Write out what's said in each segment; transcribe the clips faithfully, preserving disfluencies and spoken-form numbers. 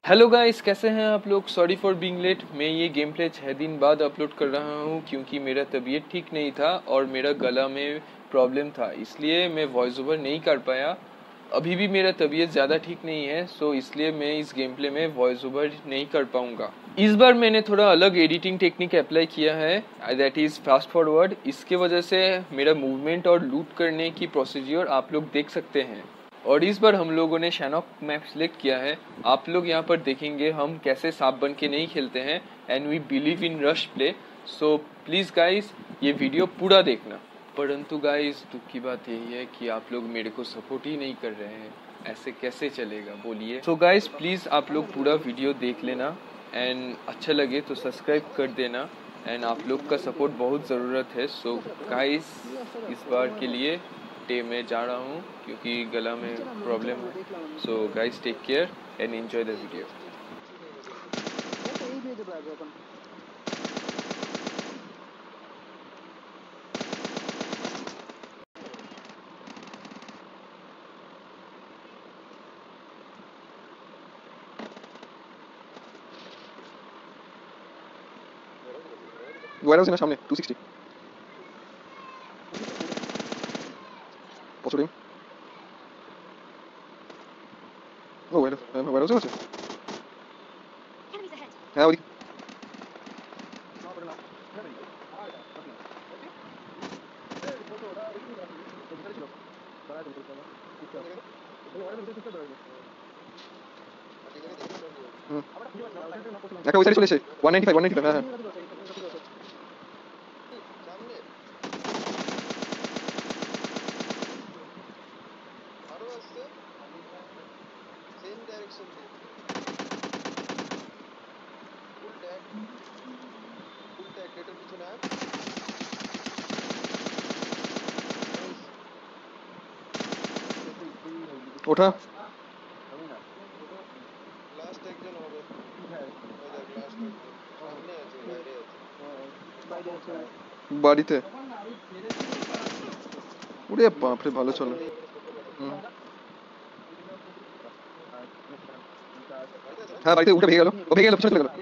Hello guys, कैसे हैं आप लोग। Sorry for being late. मैं ये गेम प्ले छः दिन बाद अपलोड कर रहा हूँ क्योंकि मेरा तबीयत ठीक नहीं था और मेरा गला में प्रॉब्लम था, इसलिए मैं वॉइस ओवर नहीं कर पाया। अभी भी मेरा तबीयत ज़्यादा ठीक नहीं है, सो इसलिए मैं इस गेम प्ले में वॉइस ओवर नहीं कर पाऊँगा। इस बार मैंने थोड़ा अलग एडिटिंग टेक्निक अप्लाई किया है, दैट इज़ फास्ट फॉरवर्ड। इसके वजह से मेरा मूवमेंट और लूट करने की प्रोसीजर आप लोग देख सकते हैं। और इस बार हम लोगों ने शैनॉक मैप सिलेक्ट किया है। आप लोग यहाँ पर देखेंगे हम कैसे सांप बन के नहीं खेलते हैं, and we believe in rush play. So please guys, ये वीडियो पूरा देखना। परंतु गाइस, दुख की बात यही है कि आप लोग मेरे को सपोर्ट ही नहीं कर रहे हैं। ऐसे कैसे चलेगा बोलिए। सो गाइस, प्लीज़ आप लोग पूरा वीडियो देख लेना, एंड अच्छा लगे तो सब्सक्राइब कर देना, एंड आप लोग का सपोर्ट बहुत ज़रूरत है। सो गाइस, इस बार के लिए डे में जा रहा हूँ क्योंकि गला में प्रॉब्लम है। So guys, take care and enjoy the video. Warehouse এর সামনে টু সিক্সটি পছড়িং। ও ওয়ারহাউস ওয়ারহাউস আছে। হ্যাঁ ওই একটা ওই সাইডে চলে এসে one ninety five one ninety five. হ্যাঁ হ্যাঁ ওঠা বাড়িতে। ওরে বাপরে, ভালো চলে। হ্যাঁ বাড়িতে উঠে ভেঙে গেল, ও ভেঙে গেল, পিছনে চলে গেল।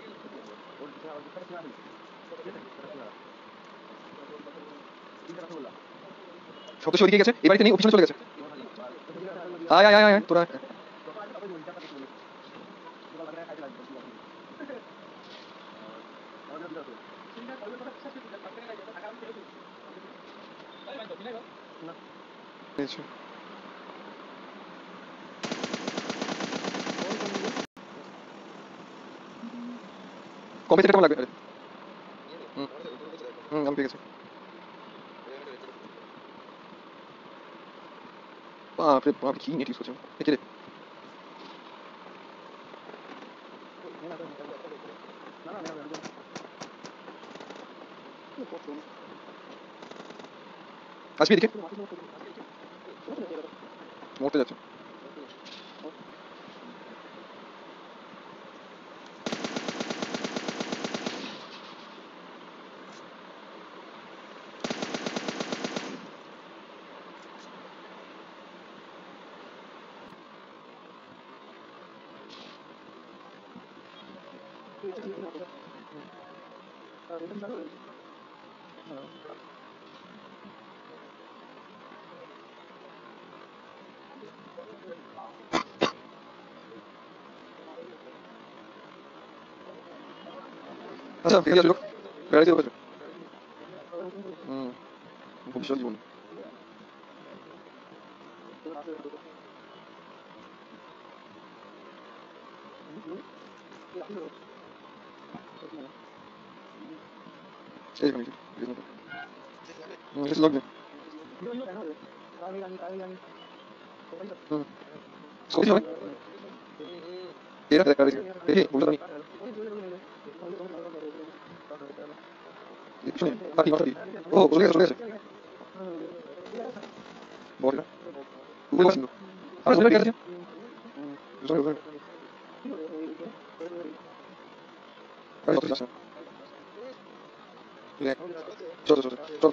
সব তো ওদিকে গেছে, এই বাড়িতে নেই, ও পিছনে চলে গেছে। আয় আয় আয় আয় তোরা। কম্পিউটার কেমন লাগবে? হুম হুম আমি পেয়ে গেছি। বাপরে বাপ, কি নেট ইউজ করছেন দেখে রে। আসবি এদিকে, মরতে যাচ্ছে। আচ্ছা ঠিক আছে, লোক বেড়াইতে হবে। হুম ভবিষ্যৎ জীবন। এই কমিটি হুম এটা লগ দে। হুম সরি হবে এরা দেখা দেখি এই ভবিষ্যৎ আমি শুনি পার্টি পার্টি। ও চলে গেছে চলে গেছে বড় তুই বসিস না। আর চলে গেছে চলে গেছে। আর তো যাচ্ছে লে চল চল চল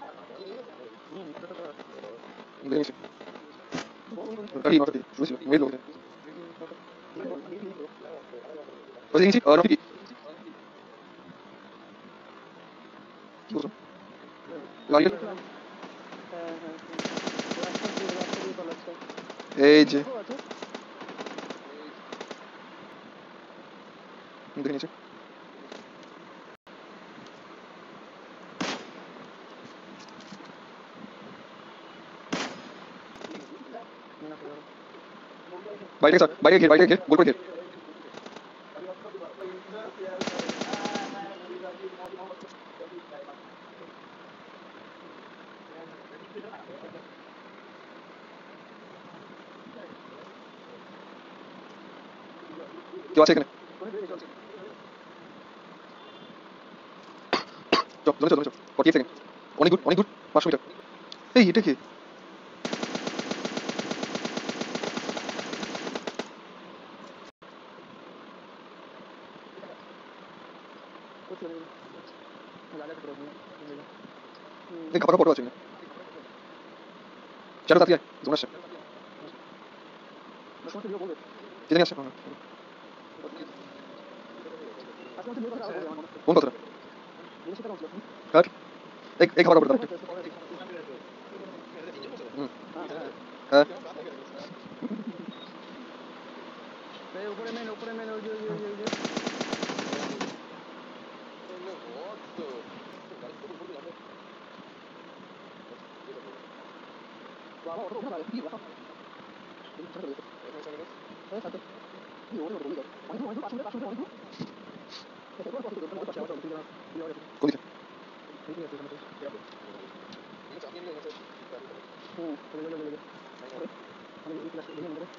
দেখি পার্টি পার্টি বুঝলি মেল লোক। ওই যে নিচে আর কি কি বলছো লাগি এই যে দেখে নিচে বাইরে স্যার বাইরে ঘের বাইরে ঘের গোল করে ঘের কেউ আছে এখানে চল চলো চলো চলো ফর্টি সেকেন্ড অনেক গুড অনেক গুড পাঁচশো মিটার এই এটা কি এই খাবার ফটো আছে না চারটা তাড়িয়ে জোন আসছে কে জানি আসছে কোন কথা কাট এই এই খাবার ফটো হুম হ্যাঁ এই উপরে মেন উপরে মেন ওই যে ওই যে ওই যে বাবা ওটা ওটা কি বাবা এই সাথে কি ওরে ওরে বলি দাও অনেক অনেক পাঁচশো পাঁচশো অনেক কোন দিকে হুম চলে চলে চলে আমি এই ক্লাস দেখে নেব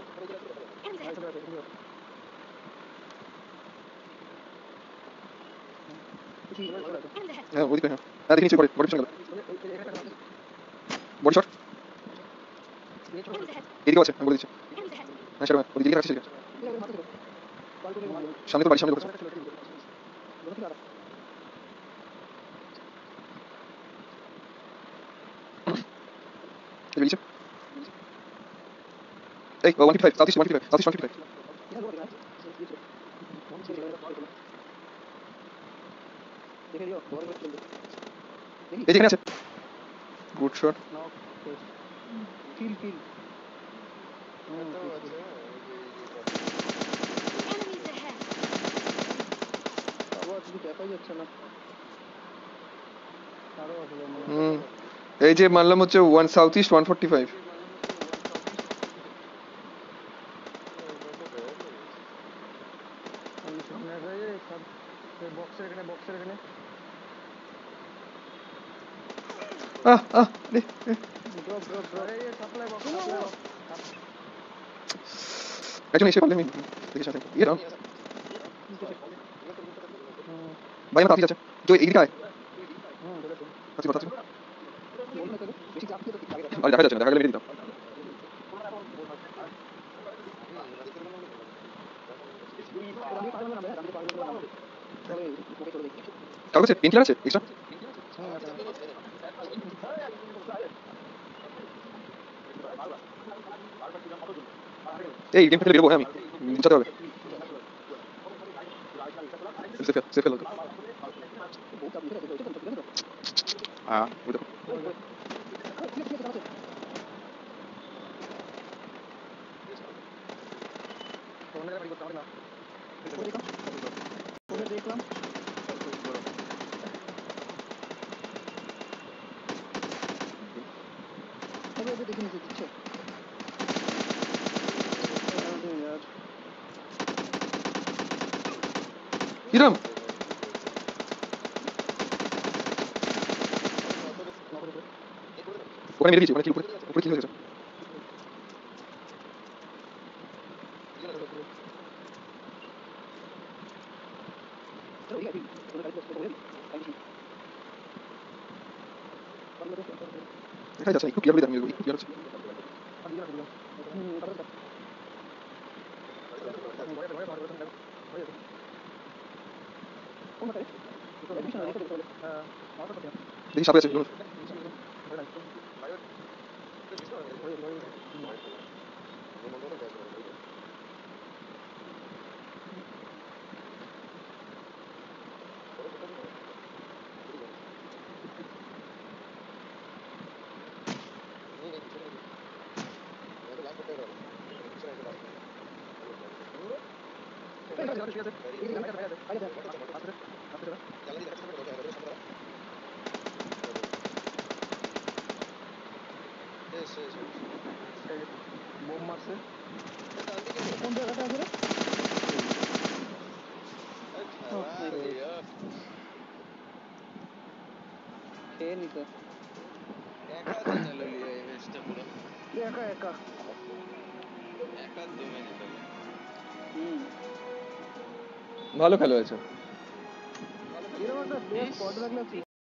হ্যাঁ ওদিকে হ্যাঁ হ্যাঁ দেখে নিচে পড়ে বডি পিছনে বডি শট এদিকেও আছে আমি বলে দিচ্ছি হ্যাঁ সেটা ওই দিকে রাখছি সামনে তো বাড়ি সামনে ঢুকেছে এই বেরিয়েছে এই one fifty five south east one fifty five south east one fifty five এই যেখানে আছে গুড শট কিল কিল আবার কিছু দেখাই যাচ্ছে না আরো আছে হুম এই যে মানলাম হচ্ছে one south east one forty five বক্সের এখানে বক্সের এখানে আহ আহ রে ড্রপ ড্রপ ড্রপ এই সাপ্লাই বক্স একজন এসে পারলে আমি দেখে সাথে ইয়ে না ভাই আমার তাতি আছে তো এইদিকে আয় হুম বলেছো তাতি কথা আছে বলুন তো বেশি চাপ দিয়ে তো আগে আরে দেখা যাচ্ছে না দেখা গেলে মেরে দিতাম কারো কাছে পেন কিলার আছে এক্সট্রা এই গেম খেলে বেরোবো হ্যাঁ আমি বুঝাতে হবে সেফ সেফ খেলো হ্যাঁ ওই দেখো দেখলাম দেখে নিচ্ছি দিচ্ছে ইরাম ওখানে মেরে দিয়েছি ওখানে কিল উপরে উপরে কিল হয়ে গেছে দেখা যাচ্ছে না একটু ক্লিয়ার করে দেখ একটু ক্লিয়ার হচ্ছে দেখি সাপে আছে বোম মারছে কোন জায়গাটা আছে রে খেয়ে নিত একা জানালো লিয়া এই ম্যাচটা পুরো একা একা একা দমে যেত হুম ভালো খেলা হয়েছে এরকম একটা প্লেয়ার স্কোয়াড রাখলে